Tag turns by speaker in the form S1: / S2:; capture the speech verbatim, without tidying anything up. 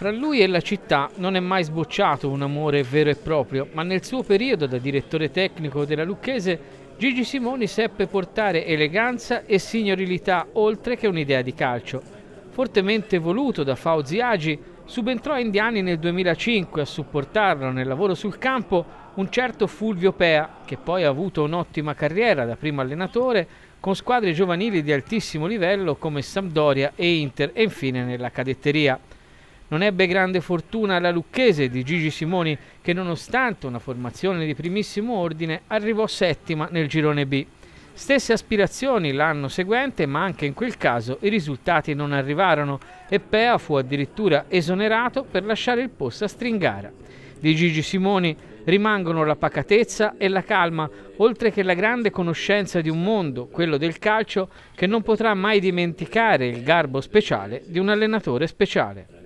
S1: Fra lui e la città non è mai sbocciato un amore vero e proprio, ma nel suo periodo da direttore tecnico della Lucchese, Gigi Simoni seppe portare eleganza e signorilità oltre che un'idea di calcio. Fortemente voluto da Fauzi Agi, subentrò a Indiani nel duemilacinque a supportarlo nel lavoro sul campo un certo Fulvio Pea, che poi ha avuto un'ottima carriera da primo allenatore con squadre giovanili di altissimo livello come Sampdoria e Inter e infine nella cadetteria. Non ebbe grande fortuna alla Lucchese di Gigi Simoni che nonostante una formazione di primissimo ordine arrivò settima nel girone B. Stesse aspirazioni l'anno seguente, ma anche in quel caso i risultati non arrivarono e Pea fu addirittura esonerato per lasciare il posto a Stringara. Di Gigi Simoni rimangono la pacatezza e la calma, oltre che la grande conoscenza di un mondo, quello del calcio, che non potrà mai dimenticare il garbo speciale di un allenatore speciale.